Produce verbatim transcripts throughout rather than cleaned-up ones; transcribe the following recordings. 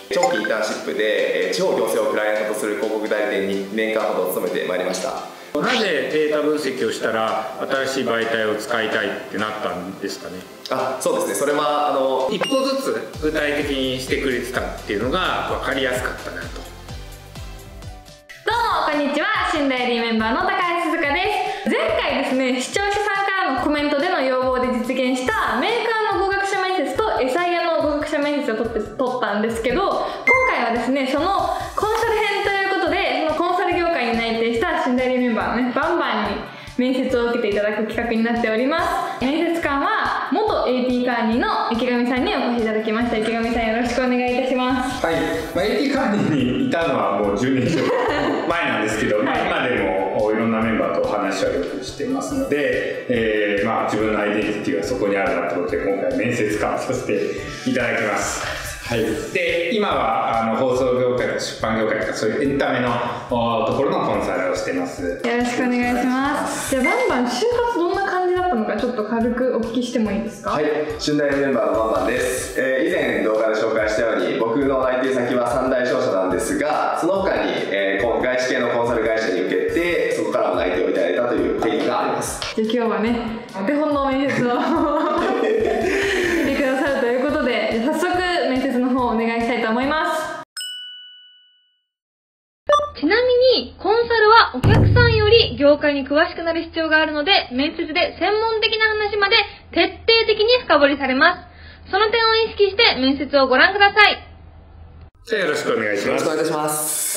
長期インターンシップで地方行政をクライアントとする広告代理店ににねんかんほど勤めてまいりました。 なぜデータ分析をしたら新しい媒体を使いたいってなったんですかね。 あ、そうですね。それはあの一歩ずつ具体的にしてくれてたっていうのが分かりやすかったなと。 どうもこんにちは、新代理メンバーの高橋鈴香です。前回ですね、視聴者さんからのコメントでの要望で実現したメーカーの合格者面接とエサイヤの合格者面接を取って取ったんですけど、今回はですね、そのコンサル編ということで、そのコンサル業界に内定した新代理メンバーのね、バンバンに面接を受けていただく企画になっております。面接官は元 エーティー カーニーの池上さんにお越しいただきました。池上さん、よろしくお願いいたします。 はい、まあ、エーティー カーニーにいたのはもうじゅうねん以上前なんですけど、まあ、今でもいろんなメンバーと話はよくしていますので、えーまあ、自分のアイデンティティがそこにあるなということで今回面接官させていただきます。はい、で今はあの放送業界とか出版業界とかそういうエンタメのところのコンサルをしてます。よろしくお願いします。じゃあバンバン就活どんな感じだったのかちょっと軽くお聞きしてもいいですか。 はい、新代理メンバーのバンバンです。えー、以前動画で紹介したように僕の内定先は三大商社なんですが、その他に、えー、外資系のコンサル会社に受けてそこからも内定をいただいたという経緯があります。 じゃあ今日はね、お手本の面接を見てくださるということで、早速面接の方をお願いしたいと思います。ちなみにコンサルはお客さんより業界に詳しくなる必要があるので、面接で専門的な話まで徹底的に深掘りされます。その点を意識して面接をご覧ください。 じゃあよろしくお願いします。 よろしくお願いいたします。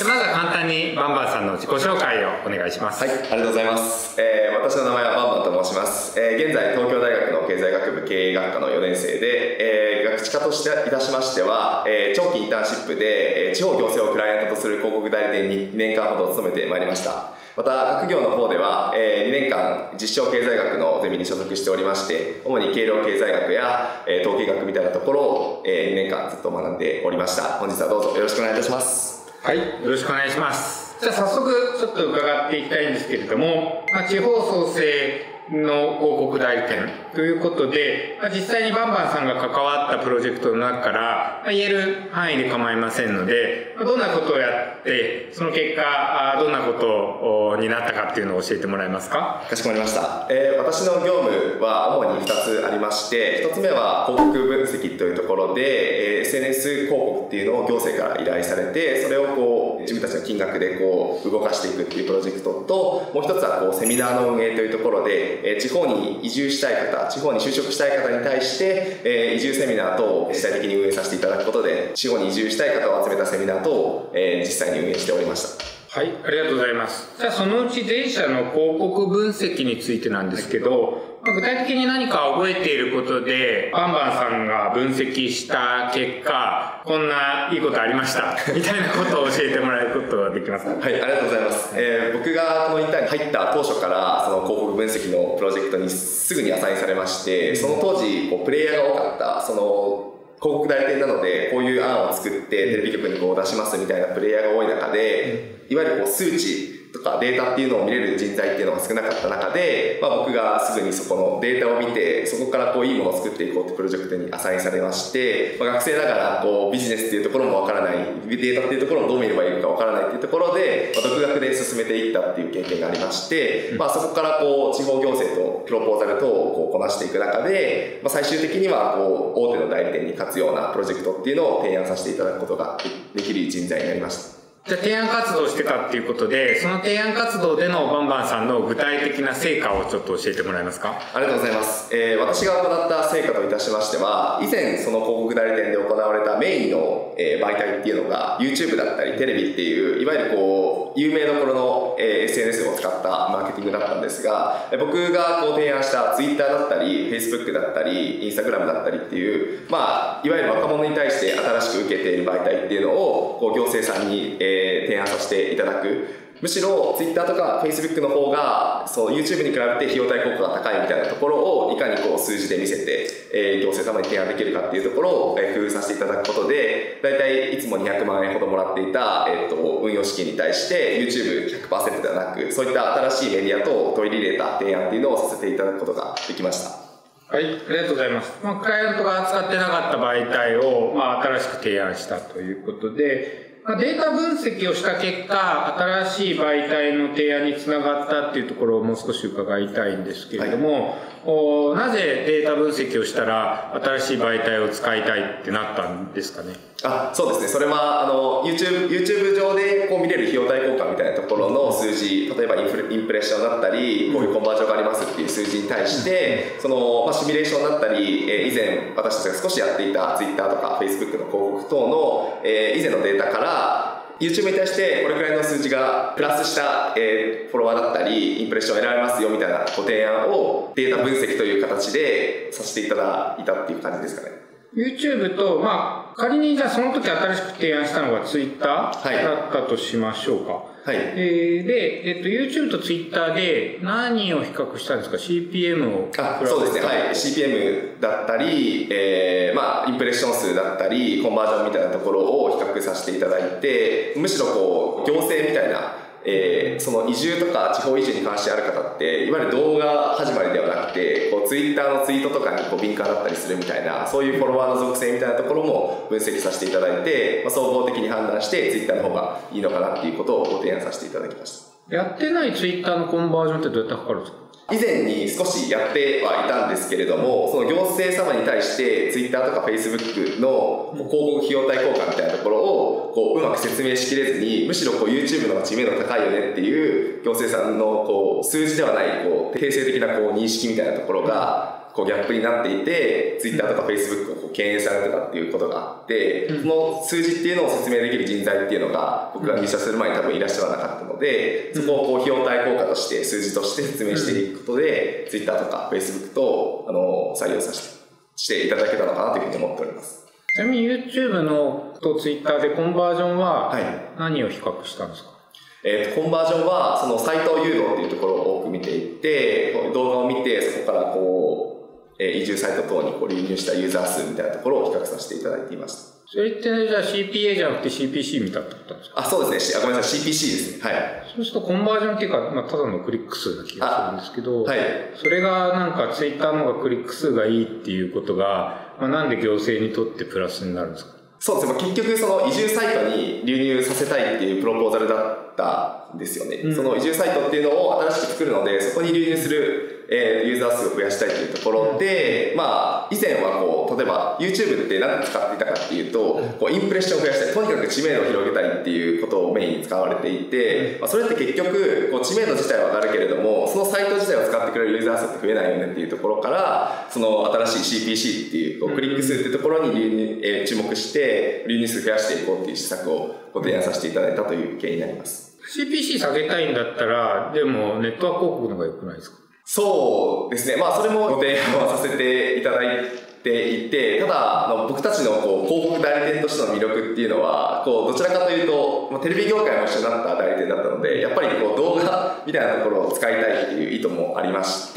まずは簡単にバンバンさんの自己紹介をお願いします。 はい、ありがとうございます。えー、私の名前はバンバンと申します。えー、現在東京大学の経済学部経営学科のよねん生で、えー、学知科としていたしましては、えー、長期インターンシップで、えー、地方行政をクライアントとする広告代理店ににねんかんほど勤めてまいりました。また学業の方では、えー、にねんかん実証経済学のゼミに所属しておりまして、主に計量経済学や、えー、統計学みたいなところを、えー、にねんかんずっと学んでおりました。本日はどうぞよろしくお願いいたします。 はい、よろしくお願いします。じゃあ早速ちょっと伺っていきたいんですけれども、まあ、地方創生の広告代理店ということで、まあ、実際にバンバンさんが関わったプロジェクトの中から、まあ、言える範囲で構いませんので、どんなことをやってその結果どんなことになったかっていうのを教えてもらえますか。 かしこまりました。えー、私の業務は主にふたつありまして、ひとつめは広告分析というところで、えー、エスエヌエス 広告っていうのを行政から依頼されて、それをこう自分たちの金額でこう動かしていくっていうプロジェクトと、もう一つはこうセミナーの運営というところで、えー、地方に移住したい方、地方に就職したい方に対して、えー、移住セミナー等を実際的に運営させていただくことで、地方に移住したい方を集めたセミナー等を、えー、実際に運営しておりました。 はい、ありがとうございます。じゃあそのうち前者の広告分析についてなんですけど、具体的に何か覚えていることで、バンバンさんが分析した結果、こんないいことありましたみたいなことを教えてもらえることはできますか。 はい、ありがとうございます。えー、僕がこのインターンに入った当初からその広告分析のプロジェクトにすぐにアサインされまして、その当時こうプレイヤーが多かったその広告代理店なので、こういう案を作ってテレビ局にこう出しますみたいなプレイヤーが多い中で、いわゆるこう数値とかデータっていうのを見れる人材っていうのが少なかった中で、まあ、僕がすぐにそこのデータを見て、そこからこういいものを作っていこうってプロジェクトにアサインされまして、まあ、学生ながらこうビジネスっていうところもわからない、データっていうところもどう見ればいいのかわからないっていうところで、まあ、独学で進めていったっていう経験がありまして、まあ、そこからこう地方行政とプロポーザル等をこうこなしていく中で、まあ、最終的にはこう大手の代理店に勝つようなプロジェクトっていうのを提案させていただくことができる人材になりました。 じゃあ提案活動をしてたっていうことで、その提案活動でのバンバンさんの具体的な成果をちょっと教えてもらえますか。 ありがとうございます。えー、私が行った成果といたしましては、以前その広告代理店で行われたメインの、えー、媒体っていうのが YouTube だったりテレビっていう、いわゆるこう有名どころの、えー、エスエヌエス を使ったマーケティングだったんですが、僕がこう提案した Twitter だったり Facebook だったり Instagram だったりっていう、まあ、いわゆる若者に対して新しく受けている媒体っていうのをこう行政さんに、えー、提案させていただく。むしろ Twitter とか Facebook の方がそう YouTube に比べて費用対効果が高いみたいなところをいかにこう数字で見せて、えー、行政様に提案できるかっていうところを、えー、工夫させていただくことで、だいたいいつもにひゃくまんえんほどもらっていた、えー、と運用資金に対して ユーチューブひゃくパーセント ではなく、そういった新しいメディアと取り入れた提案っていうのをさせていただくことができました。 はい、ありがとうございます。まあ、クライアントが扱ってなかった媒体を、まあ、新しく提案したということで、まあ、データ分析をした結果、新しい媒体の提案につながったっていうところをもう少し伺いたいんですけれども、はい、おなぜデータ分析をしたら新しい媒体を使いたいってなったんですかね。 あ、そうですね。それはあの YouTube, YouTube 上でこう見れる費用対効果みたいなところの数字、例えばインフレ、インプレッションだったり、こういうコンバージョンがありますっていう数字に対して、その、まあ、シミュレーションだったり、えー、以前私たちが少しやっていた Twitter とか Facebook の広告等の、えー、以前のデータから、YouTube に対してこれくらいの数字がプラスした、えー、フォロワーだったりインプレッションを得られますよみたいなご提案をデータ分析という形でさせていただいたっていう感じですかね。 YouTube と、まあ、仮にじゃあその時新しく提案したのが Twitter だったとしましょうか。はい。えー、で、えっと、YouTube と Twitter で何を比較したんですか？ シーピーエム を。 あ、そうですね。はい。シーピーエム だったり、えー、まあ、インプレッション数だったり、コンバージョンみたいなところを比較させていただいて、むしろこう、行政みたいな、えー、その移住とか地方移住に関してある方っていわゆる動画始まりではなくてこうツイッターのツイートとかにこう敏感だったりするみたいなそういうフォロワーの属性みたいなところも分析させていただいて、まあ、総合的に判断してツイッターの方がいいのかなっていうことをご提案させていただきました。 やってないツイッターのコンバージョンってどうやって測るんですか？ 以前に少しやってはいたんですけれども、その行政様に対して Twitter とか Facebook の広告費用対効果みたいなところをこううまく説明しきれずに、むしろこう YouTube の方が知名度高いよねっていう行政さんのこう数字ではないこう定性的なこう認識みたいなところがこうギャップになっていて、Twitter とか Facebook をこう敬遠されてたっていうことがあって、その数字っていうのを説明できる人材っていうのが僕が入社する前に多分いらっしゃらなかったので、そこをこう費用対効果として数字として説明していくことで、Twitter とか Facebook とあの採用させてしていただけたのかなというふうに思っております。 ちなみに YouTube のと Twitter でコンバージョンは何を比較したんですか？ えー、とコンバージョンはそのサイト誘導っていうところを多く見ていて、動画を見てそこからこう移住サイト等にこう流入したユーザー数みたいなところを比較させていただいていました。 それってじゃあ シーピーエー じゃなくて シーピーシー 見たってことなんですか？ あ、そうですね。あ、ごめんなさい。シーピーシー ですね。はい。 そうするとコンバージョンっていうか、まあ、ただのクリック数な気がするんですけど、 はい、 それがなんか Twitter の方がクリック数がいいっていうことが、まあ、なんで行政にとってプラスになるんですか？ そうですね。結局その移住サイトに流入させたいっていうプロポーザルだったんですよね。うん、その移住サイトっていうのを新しく作るので、そこに流入する、えー、ユーザー数を増やしたいというところで、まあ、以前はこう、例えば YouTube って何で使っていたかっていうと、こうインプレッションを増やしたい、とにかく知名度を広げたいっていうことをメインに使われていて、まあ、それって結局、こう知名度自体は上がるけれども、そのサイト自体を使ってくれるユーザー数って増えないよねっていうところから、その新しい シーピーシー っていう、こうクリック数っていうところに流入、えー、注目して、流入数増やしていこうっていう施策をご提案させていただいたという経緯になります。 シーピーシー 下げたいんだったら、でもネットワーク広告の方が良くないですか？ そうですね。まあそれもご提案はさせていただいていて、ただあの僕たちのこう広告代理店としての魅力っていうのは、こうどちらかというと、まあ、テレビ業界も一緒になった代理店だったので、やっぱりこう動画みたいなところを使いたいっていう意図もありまして、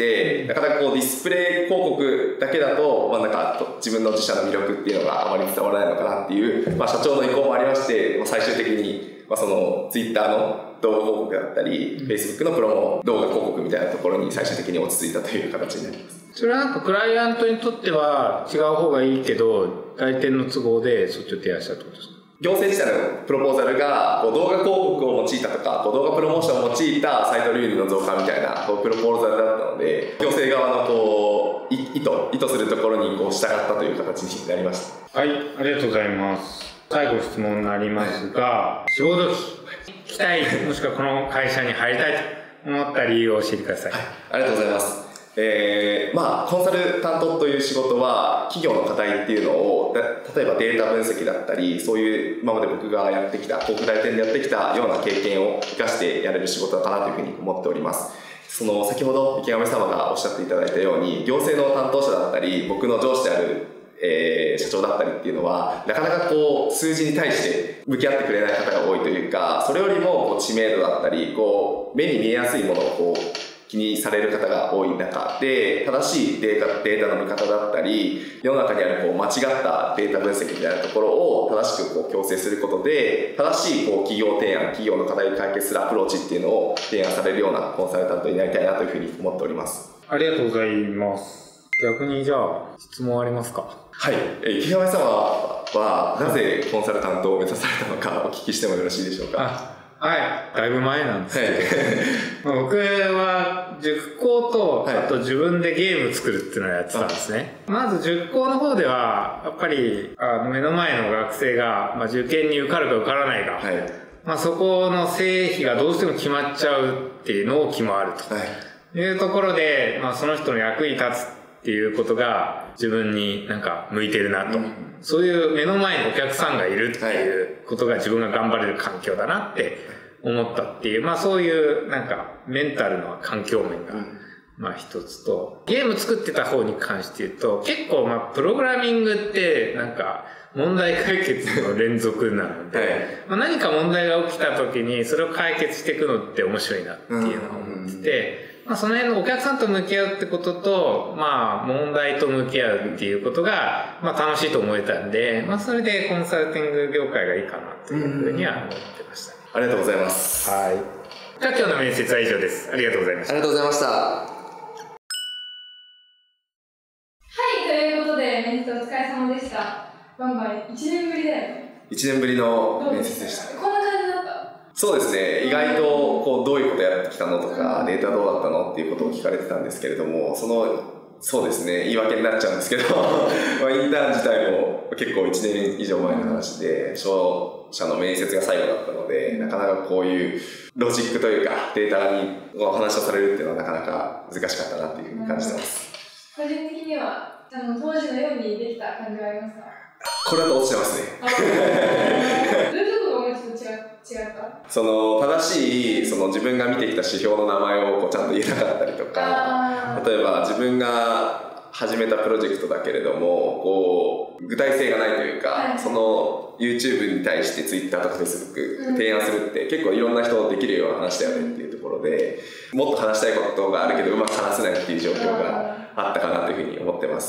なかなかこうディスプレイ広告だけだと、まあなんか自分の自社の魅力っていうのがあまり伝わらないのかなっていう、まあ社長の意向もありまして、まあ、最終的にまあその Twitter の動画広告だったり、うん、Facebook のプロモ動画広告みたいなところに最終的に落ち着いたという形になります。 それはなんかクライアントにとっては違う方がいいけど、代理店の都合でそっちを提案したってことですか？ 行政自体のプロポーザルがこう動画広告を用いたとか、こう動画プロモーションを用いたサイト流入の増加みたいなこうプロポーザルだったので、行政側のこう意図意図するところにこう従ったという形になりました。 はい、ありがとうございます。最後質問になりますが、志望動機、来たい、もしくはこの会社に入りたいと思った理由を教えてください。 はい、ありがとうございます。えー、まあコンサル担当という仕事は企業の課題っていうのを例えばデータ分析だったり、そういう今まで僕がやってきた広告代理店でやってきたような経験を生かしてやれる仕事かなというふうに思っております。その先ほど池上様がおっしゃっていただいたように、行政の担当者だったり僕の上司であるえー、社長だったりっていうのはなかなかこう数字に対して向き合ってくれない方が多いというか、それよりもこう知名度だったりこう目に見えやすいものをこう気にされる方が多い中で、正しいデータ、データの見方だったり世の中にあるこう間違ったデータ分析みたいなところを正しくこう矯正することで、正しいこう企業提案、企業の課題を解決するアプローチっていうのを提案されるようなコンサルタントになりたいなというふうに思っております。 ありがとうございます。 逆にじゃあ質問ありますか？ はい、池上様はなぜコンサルタントを目指されたのかお聞きしてもよろしいでしょうか？ はい、だいぶ前なんですけど、はい、僕は塾講と、あと自分でゲーム作るっていうのをやってたんですね。はい、まず塾講の方では、やっぱりあの目の前の学生が、まあ、受験に受かるか受からないか、はい、まあ、そこの成否がどうしても決まっちゃうっていう納期もあると、はい、いうところで、まあ、その人の役に立つっていうことが自分になんか向いてるなと、うん、そういう目の前にお客さんがいるっていうことが自分が頑張れる環境だなって思ったっていう、まあそういうなんかメンタルの環境面がまあ一つと、ゲーム作ってた方に関して言うと、結構まあプログラミングってなんか問題解決の連続なので、はい、まあ、何か問題が起きた時にそれを解決していくのって面白いなっていうのを思ってて、まあ、その辺のお客さんと向き合うってことと、まあ、問題と向き合うっていうことが、まあ、楽しいと思えたんで、まあ、それでコンサルティング業界がいいかなというふうには思ってました、ね。 ありがとうございます。 はい。じゃあ今日の面接は以上です。ありがとうございました。 ありがとうございました。はい、ということで、面接お疲れ様でした。バンバンいちねんぶりだよね。 いちねんぶりの面接でした。 こんな感じだった？ そうですね、意外とこうどういうことやってきたのとか、データどうだったのっていうことを聞かれてたんですけれども、そのそうですね、言い訳になっちゃうんですけどまあインターン自体も結構いちねん以上前の話で、商社の面接が最後だったので、なかなかこういうロジックというかデータにお話をされるっていうのはなかなか難しかったなっていうふうに感じてます。 個人的にはあの当時のようにできた感じはありますか？ これだと落ちてますね。 どういうところがちょっと違違った？ その正しいその自分が見てきた指標の名前をこうちゃんと言えなかったりとか、例えば自分が始めたプロジェクトだけれどもこう具体性がないというか、はい、その YouTube に対して Twitter とか Facebook 提案するって結構いろんな人できるような話だよねっていうところで、もっと話したいことがあるけどうまく話せないっていう状況があったかなというふうに思ってます。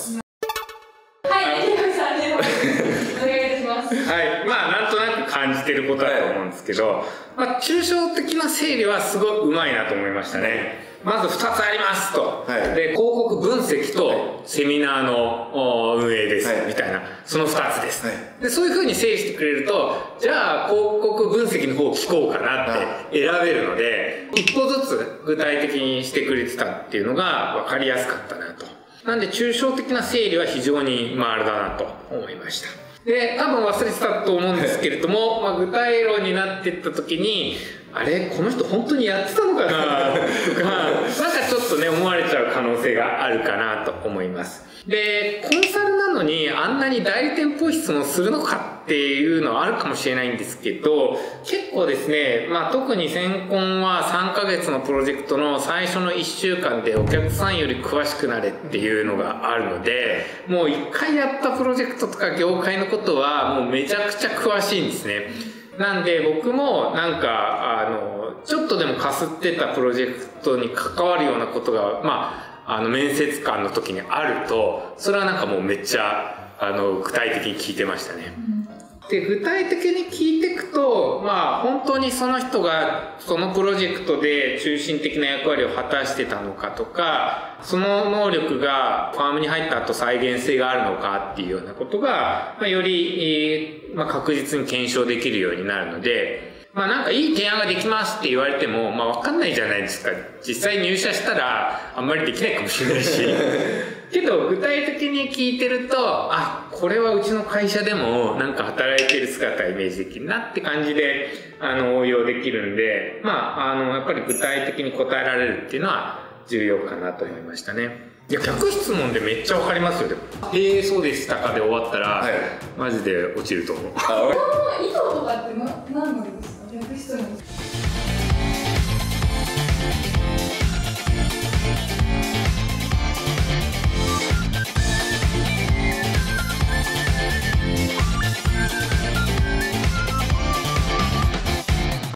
はい、まあなんとなく感じてることだと思うんですけど、はい、まあ、抽象的な整理はすごいうまいなと思いましたね。まずふたつありますと、はい、で広告分析とセミナーの運営です、はい、みたいな、そのふたつです、はい、でそういうふうに整理してくれると、じゃあ広告分析の方を聞こうかなって選べるので、一歩ずつ具体的にしてくれてたっていうのが分かりやすかったなと。なんで抽象的な整理は非常にまああれだなと思いました。で、多分忘れてたと思うんですけれども、まあ、具体論になっていった時に、あれこの人本当にやってたのかなとか、なんかちょっとね、思われちゃう可能性があるかなと思います。で、コンサルなのにあんなに代理店っぽい質問するのかっていうのはあるかもしれないんですけど、結構ですね、まあ特に先婚はさんかげつのプロジェクトの最初のいっしゅうかんでお客さんより詳しくなれっていうのがあるので、もういっかいやったプロジェクトとか業界のことはもうめちゃくちゃ詳しいんですね。なんで僕もなんかあのちょっとでもかすってたプロジェクトに関わるようなことがまああの面接官の時にあると、それはなんかもうめっちゃあの具体的に聞いてましたね。で、具体的に聞いていくと、まあ本当にその人がそのプロジェクトで中心的な役割を果たしてたのかとか、その能力がファームに入った後再現性があるのかっていうようなことが、まあ、より、まあ、確実に検証できるようになるので、まあなんかいい提案ができますって言われても、まあわかんないじゃないですか。実際入社したらあんまりできないかもしれないし。けど具体的に聞いてると、あ、これはうちの会社でもなんか働いてる姿イメージできるなって感じで、あの、応用できるんで、まあ、あの、やっぱり具体的に答えられるっていうのは重要かなと思いましたね。いや、逆質問でめっちゃわかりますよ。でも、えー、そうでしたかで終わったら、はい、マジで落ちると思う。 このい